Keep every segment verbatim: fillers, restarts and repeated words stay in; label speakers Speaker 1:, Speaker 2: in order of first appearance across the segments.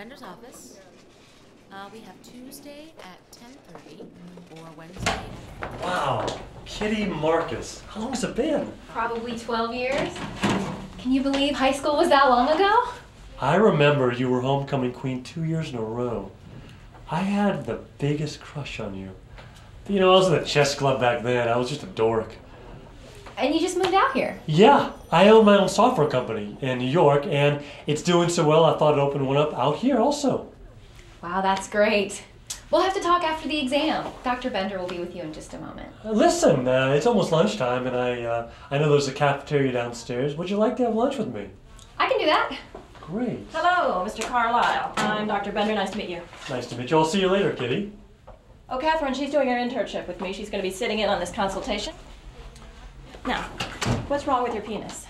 Speaker 1: Bender's office. Uh, we have Tuesday at ten thirty or Wednesday at...
Speaker 2: Wow, Kitty Marcus. How long has it been?
Speaker 3: Probably twelve years. Can you believe high school was that long ago?
Speaker 2: I remember you were homecoming queen two years in a row. I had the biggest crush on you. You know, I was in the chess club back then. I was just a dork.
Speaker 3: And you just moved out here?
Speaker 2: Yeah, I own my own software company in New York, and it's doing so well I thought I'd open one up out here also.
Speaker 3: Wow, that's great. We'll have to talk after the exam. Doctor Bender will be with you in just a moment.
Speaker 2: Uh, listen, uh, it's almost lunchtime, and I uh, I know there's a cafeteria downstairs. Would you like to have lunch with me?
Speaker 3: I can do that.
Speaker 2: Great.
Speaker 4: Hello, Mister Carlisle. I'm Doctor Bender. Nice to meet you.
Speaker 2: Nice to meet you. I'll see you later, Kitty.
Speaker 4: Oh, Catherine, she's doing her internship with me. She's going to be sitting in on this consultation. Now, what's wrong with your penis?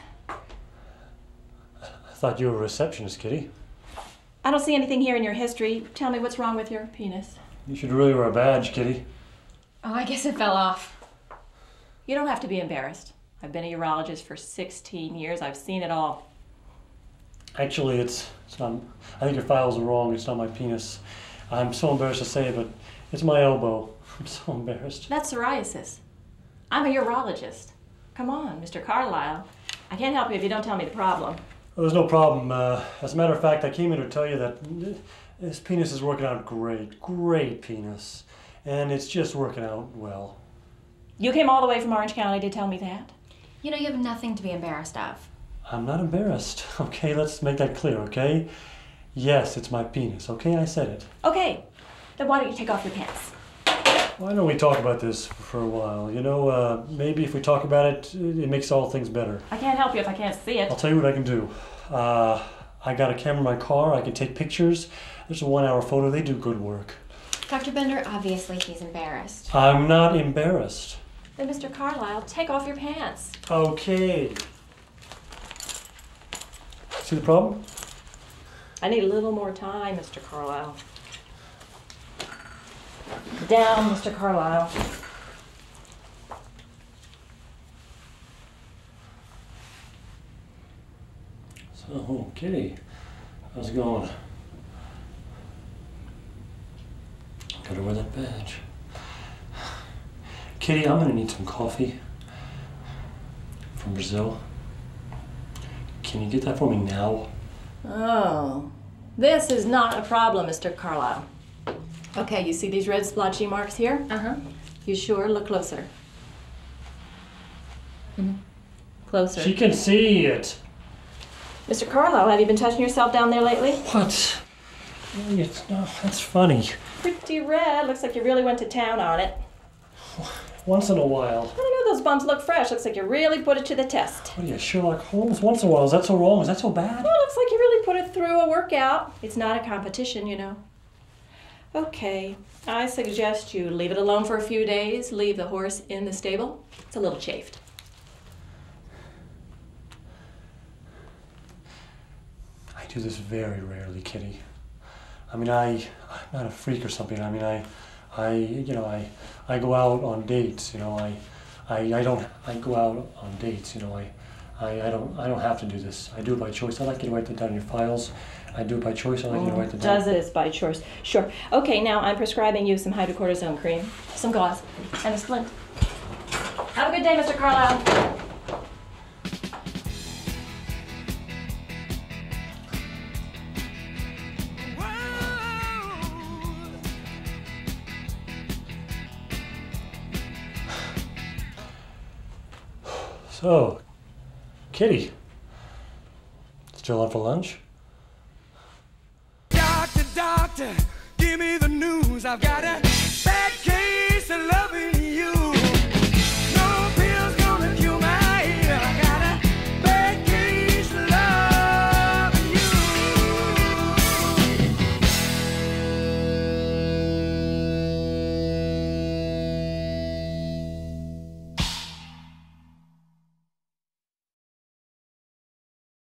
Speaker 2: I thought you were a receptionist, Kitty.
Speaker 4: I don't see anything here in your history. Tell me what's wrong with your penis.
Speaker 2: You should really wear a badge, Kitty.
Speaker 3: Oh, I guess it fell off.
Speaker 4: You don't have to be embarrassed. I've been a urologist for sixteen years. I've seen it all.
Speaker 2: Actually, it's, it's not, I think your files are wrong. It's not my penis. I'm so embarrassed to say it, but it's my elbow. I'm so embarrassed.
Speaker 4: That's psoriasis. I'm a urologist. Come on, Mister Carlisle. I can't help you if you don't tell me the problem.
Speaker 2: Well, there's no problem. Uh, as a matter of fact, I came in to tell you that this penis is working out great. Great penis. And it's just working out well.
Speaker 4: You came all the way from Orange County to tell me that?
Speaker 3: You know, you have nothing to be embarrassed of.
Speaker 2: I'm not embarrassed. Okay, let's make that clear, okay? Yes, it's my penis, okay? I said it.
Speaker 4: Okay, then why don't you take off your pants?
Speaker 2: Why don't we talk about this for a while? You know, uh, maybe if we talk about it, it makes all things better.
Speaker 4: I can't help you if I can't see it.
Speaker 2: I'll tell you what I can do. Uh, I got a camera in my car. I can take pictures. There's a one-hour photo. They do good work.
Speaker 3: Doctor Bender, obviously he's embarrassed.
Speaker 2: I'm not embarrassed.
Speaker 4: Then, Mister Carlisle, take off your pants.
Speaker 2: Okay. See the problem?
Speaker 4: I need a little more time, Mister Carlisle. Down, Mister Carlisle.
Speaker 2: So, Kitty, how's it going? Gotta wear that badge. Kitty, I'm gonna need some coffee from Brazil. Can you get that for me now?
Speaker 4: Oh, this is not a problem, Mister Carlisle. Okay, you see these red splotchy marks here?
Speaker 3: Uh-huh.
Speaker 4: You sure? Look closer.
Speaker 3: Mm-hmm.
Speaker 4: Closer.
Speaker 2: She can see it.
Speaker 4: Mister Carlisle, have you been touching yourself down there lately?
Speaker 2: What? It's, no, that's funny.
Speaker 4: Pretty red. Looks like you really went to town on it.
Speaker 2: Once in a while.
Speaker 4: I don't know, those bumps look fresh. Looks like you really put it to the test.
Speaker 2: What are you, Sherlock Holmes? Once in a while. Is that so wrong? Is that so bad?
Speaker 4: Well, looks like you really put it through a workout. It's not a competition, you know. Okay, I suggest you leave it alone for a few days. Leave the horse in the stable. It's a little chafed.
Speaker 2: I do this very rarely, Kitty. I mean, I, I'm not a freak or something. I mean, I, I, you know, I, I go out on dates. You know, I, I, I don't. I go out on dates. You know, I, I, I don't. I don't have to do this. I do it by choice. I like you to write that down in your files. I do it by choice. I like you to write that down.
Speaker 4: Does it by choice? Sure. Okay, now I'm prescribing you some hydrocortisone cream, some gauze, and a splint. Have a good day, Mister Carlisle.
Speaker 2: So, Kitty, still up for lunch?
Speaker 5: Doctor, doctor, give me the news. I've got a